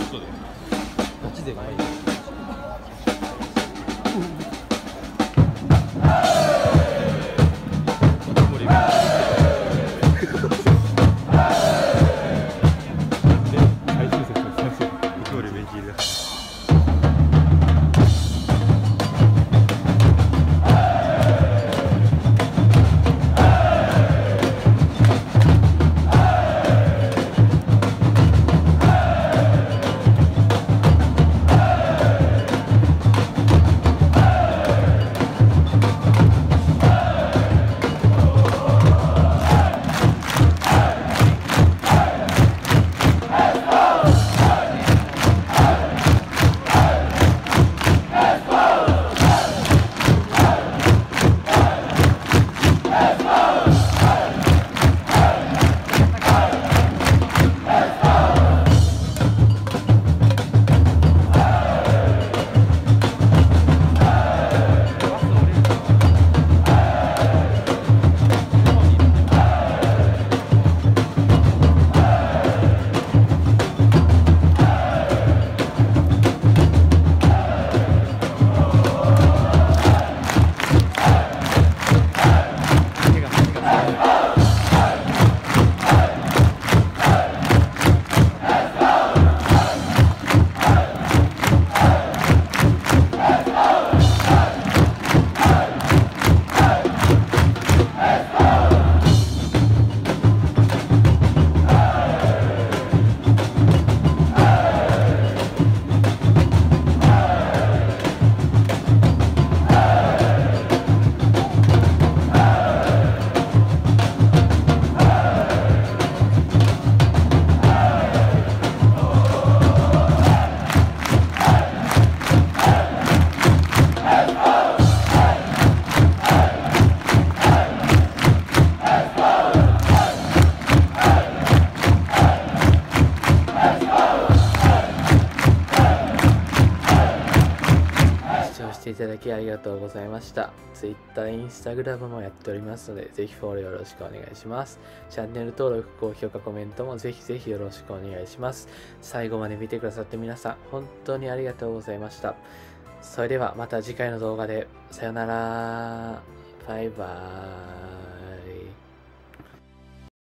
トでガチでかい。 いただきありがとうございました。Twitter、Instagram もやっておりますので、ぜひフォローよろしくお願いします。チャンネル登録、高評価、コメントもぜひぜひよろしくお願いします。最後まで見てくださって皆さん、本当にありがとうございました。それではまた次回の動画で、さよなら。バイバーイ。